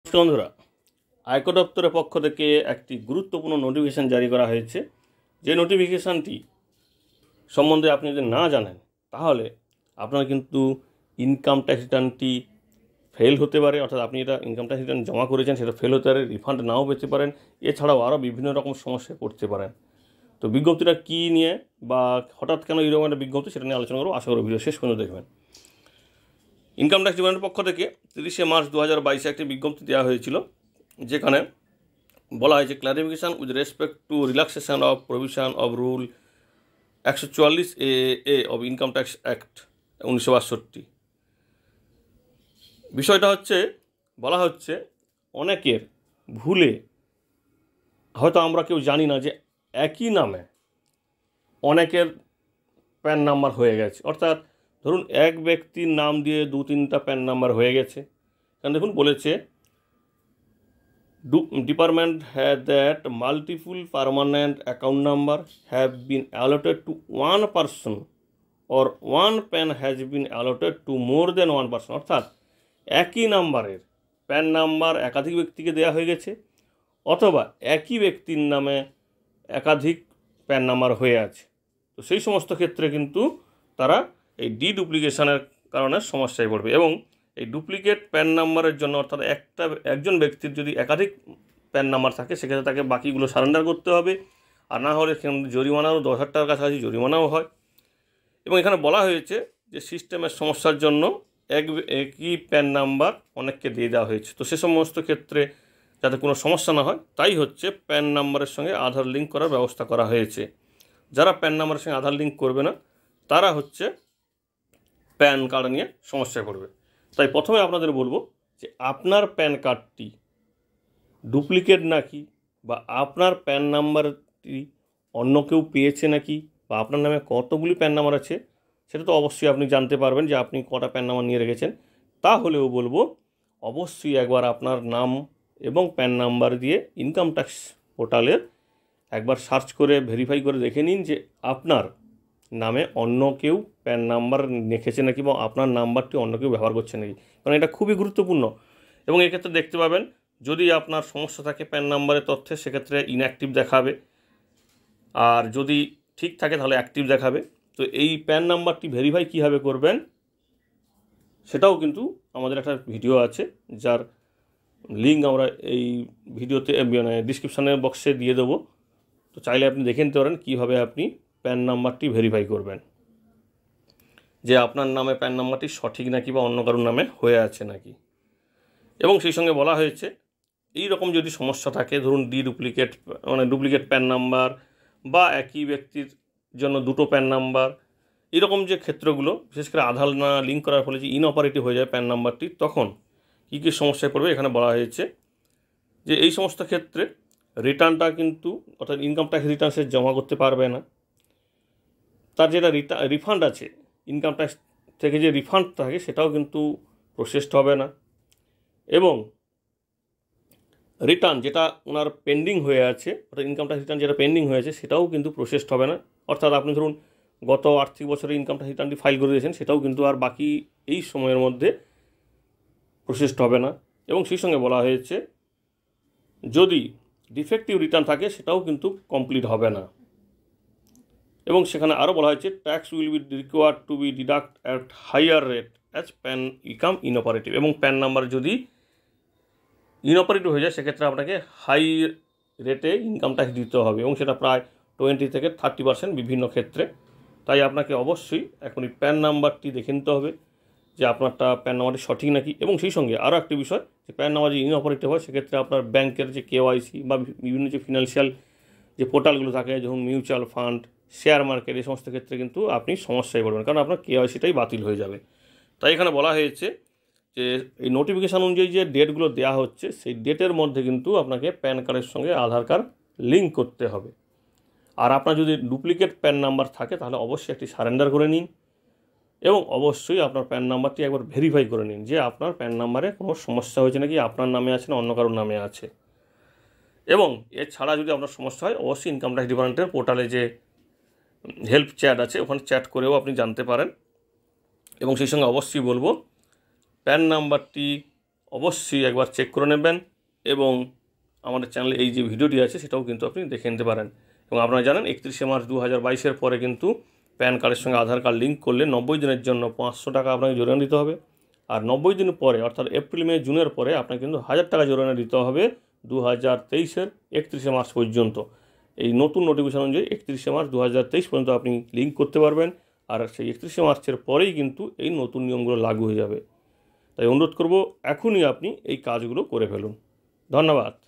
বন্ধুরা, আয়কর দপ্তরের পক্ষ থেকে একটি গুরুত্বপূর্ণ নোটিফিকেশান জারি করা হয়েছে। যে নোটিফিকেশানটি সম্বন্ধে আপনি যদি না জানেন তাহলে আপনার কিন্তু ইনকাম ট্যাক্স রিটার্নটি ফেল হতে পারে, অর্থাৎ আপনি এটা ইনকাম ট্যাক্স রিটার্ন জমা করেছেন সেটা ফেল হতে পারে, রিফান্ড নাও পেতে পারেন, এছাড়াও আরও বিভিন্ন রকম সমস্যায় পড়তে পারেন। তো বিজ্ঞপ্তিটা কী নিয়ে বা হঠাৎ কেন এইরকম একটা বিজ্ঞপ্তি সেটা নিয়ে আলোচনা করবো। আশা করি ভিডিও শেষ পর্যন্ত দেখবেন। ইনকাম ট্যাক্স ডিপার্টমেন্টের পক্ষ থেকে 30শে মার্চ 2022 একটি বিজ্ঞপ্তি দেওয়া হয়েছিল, যেখানে বলা হয়েছে clarification with respect to relaxation of provision of rule 144A of income tax act 1962। বিষয়টা হচ্ছে, বলা হচ্ছে অনেকের ভুলে, হয়তো আমরা কেউ জানি না যে একই নামে অনেকের প্যান নাম্বার হয়ে গেছে। অর্থাৎ ধরুন এক ব্যক্তির নাম দিয়ে 2-3টা প্যান নাম্বার হয়ে গেছে। কারণ দেখুন বলেছে department had that multiple permanent account number have been allotted to one person or one PAN has been allotted to more than one person। অর্থাৎ একই নাম্বারের প্যান নাম্বার একাধিক ব্যক্তিকে দেওয়া হয়ে গেছে, অথবা একই ব্যক্তির নামে একাধিক প্যান নাম্বার হয়ে আছে। তো সেই সমস্ত ক্ষেত্রে কিন্তু তারা এই ডিডুপ্লিকেশনের কারণে সমস্যায় পড়বে। এবং এই ডুপ্লিকেট প্যান নাম্বারের জন্য, অর্থাৎ একজন ব্যক্তির যদি একাধিক প্যান নাম্বার থাকে সেক্ষেত্রে তাকে বাকিগুলো সারেন্ডার করতে হবে, আর না হলে জরিমানাও 10,000 টাকার কাছাকাছি জরিমানাও হয়। এবং এখানে বলা হয়েছে যে সিস্টেমের সমস্যার জন্য একই প্যান নাম্বার অনেককে দিয়ে দেওয়া হয়েছে। তো সে সমস্ত ক্ষেত্রে যাতে কোনো সমস্যা না হয় তাই হচ্ছে প্যান নাম্বারের সঙ্গে আধার লিঙ্ক করার ব্যবস্থা করা হয়েছে। যারা প্যান নাম্বারের সঙ্গে আধার লিঙ্ক করবে না তারা হচ্ছে প্যান কার্ড নিয়ে সমস্যায় পড়বে। তাই প্রথমে আপনাদের বলবো যে আপনার প্যান কার্ডটি ডুপ্লিকেট নাকি, বা আপনার প্যান নাম্বারটি অন্য কেউ পেয়েছে নাকি, বা আপনার নামে কতগুলি প্যান নাম্বার আছে সেটা তো অবশ্যই আপনি জানতে পারবেন যে আপনি কটা প্যান নাম্বার নিয়ে রেখেছেন। তাহলেও বলবো অবশ্যই একবার আপনার নাম এবং প্যান নাম্বার দিয়ে ইনকাম ট্যাক্স পোর্টালে একবার সার্চ করে ভেরিফাই করে দেখে নিন যে আপনার নামে অন্য কেউ প্যান নাম্বার লিখেছে নাকি, বা আপনার নাম্বারটি অন্য কেউ ব্যবহার করছে নাকি। কারণ এটা খুবই গুরুত্বপূর্ণ। এবং এক্ষেত্রে দেখতে পাবেন যদি আপনার সমস্যা থাকে প্যান নাম্বারের তথ্যে সেক্ষেত্রে ইনঅ্যাক্টিভ দেখাবে, আর যদি ঠিক থাকে তাহলে অ্যাক্টিভ দেখাবে। তো এই প্যান নাম্বারটি ভেরিফাই কীভাবে করবেন সেটাও কিন্তু আমাদের একটা ভিডিও আছে, যার লিঙ্ক আমরা এই ভিডিওতে মানে ডিসক্রিপশানের বক্সে দিয়ে দেবো। তো চাইলে আপনি দেখে নিতে পারেন কীভাবে আপনি প্যান নাম্বারটি ভেরিফাই করবেন যে আপনার নামে প্যান নাম্বারটি সঠিক নাকি বা অন্য কারোর নামে হয়ে আছে নাকি। এবং সেই সঙ্গে বলা হয়েছে এই রকম যদি সমস্যা থাকে, ধরুন ডুপ্লিকেট প্যান নাম্বার, বা একই ব্যক্তির জন্য দুটো প্যান নাম্বার, এরকম যে ক্ষেত্রগুলো, বিশেষ করে আধার না লিঙ্ক করার ফলে যে ইনঅপারেটিভ হয়ে যায় প্যান নাম্বারটি, তখন কী কী সমস্যায় পড়বে এখানে বলা হয়েছে। যে এই সমস্ত ক্ষেত্রে রিটার্নটা কিন্তু, অর্থাৎ ইনকাম ট্যাক্স রিটার্ন সে জমা করতে পারবে না। তার যেটা রিফান্ড আছে, ইনকাম ট্যাক্স থেকে যে রিফান্ড থাকে সেটাও কিন্তু প্রসেসড হবে না। এবং রিটার্ন যেটা ওনার পেন্ডিং হয়ে আছে, অর্থাৎ ইনকাম ট্যাক্স রিটার্ন যেটা পেন্ডিং হয়েছে সেটাও কিন্তু প্রসেসড হবে না। অর্থাৎ আপনি ধরুন গত আর্থিক বছরে ইনকাম ট্যাক্স রিটার্নটি ফাইল করে দিয়েছেন, সেটাও কিন্তু আর বাকি এই সময়ের মধ্যে প্রসেসড হবে না। এবং সেই সঙ্গে বলা হয়েছে যদি ডিফেক্টিভ রিটার্ন থাকে সেটাও কিন্তু কমপ্লিট হবে না। এবং সেখানে আরও বলা হয়েছে tax will be required to be deduct at higher rate as PAN income inoperative. এবং প্যান নাম্বার যদি ইনঅপারেটিভ হয়ে যায় সেক্ষেত্রে আপনাকে হাই রেটে ইনকাম ট্যাক্স দিতে হবে, এবং সেটা প্রায় 20 থেকে 30% বিভিন্ন ক্ষেত্রে। তাই আপনাকে অবশ্যই এখনই প্যান নাম্বারটি দেখে নিতে হবে যে আপনারটা প্যান নাম্বারটি সঠিক নাকি। এবং সেই সঙ্গে আরও একটি বিষয়, যে প্যান নাম্বার যদি ইনঅপারেটিভ হয় সেক্ষেত্রে আপনার ব্যাংকের যে কেওয়াইসি বা বিভিন্ন যে ফিনান্সিয়াল যে পোর্টালগুলো থাকে, যেমন মিউচুয়াল ফান্ড, শেয়ার মার্কেট, এই সমস্ত ক্ষেত্রে কিন্তু আপনি সমস্যায় পড়বেন, কারণ আপনার কেওয়াইসিটাই বাতিল হয়ে যাবে। তাই এখানে বলা হয়েছে যে এই নোটিফিকেশান অনুযায়ী যে ডেটগুলো দেওয়া হচ্ছে সেই ডেটের মধ্যে কিন্তু আপনাকে প্যান কার্ডের সঙ্গে আধার কার্ড লিঙ্ক করতে হবে। আর আপনার যদি ডুপ্লিকেট প্যান নাম্বার থাকে তাহলে অবশ্যই একটি সারেন্ডার করে নিন, এবং অবশ্যই আপনার প্যান নাম্বারটি একবার ভেরিফাই করে নিন যে আপনার প্যান নাম্বারে কোনো সমস্যা হয়েছে নাকি, আপনার নামে আছে না অন্য কারোর নামে আছে। এবং এছাড়া যদি আপনার সমস্যা হয় অবশ্যই ইনকাম ট্যাক্স ডিপার্টমেন্টের পোর্টালে যে হেল্প চ্যাট আছে ওখানে চ্যাট করেও আপনি জানতে পারেন। এবং সেই সঙ্গে অবশ্যই বলবো প্যান নাম্বারটি অবশ্যই একবার চেক করে নেবেন এবং আমাদের চ্যানেলে এই যে ভিডিওটি আছে সেটাও কিন্তু আপনি দেখে নিতে পারেন। এবং আপনারা জানেন 31শে মার্চ 2022-এর পরে কিন্তু প্যান কার্ডের সঙ্গে আধার কার্ড লিঙ্ক করলে 90 দিনের জন্য 500 টাকা আপনাকে জরিমানা দিতে হবে। আর 90 দিন পরে অর্থাৎ এপ্রিল মে জুনের পরে আপনাকে কিন্তু 1000 টাকা জরিমানা দিতে হবে 2023-এর 31শে মার্চ পর্যন্ত। এই নতুন নোটিফিকেশন অনুযায়ী 31শে মার্চ 2023 পর্যন্ত আপনি লিঙ্ক করতে পারবেন। আর সেই 31শে মার্চের পরেই কিন্তু এই নতুন নিয়মগুলো লাগু হয়ে যাবে। তাই অনুরোধ করব এখনই আপনি এই কাজগুলো করে ফেলুন। ধন্যবাদ।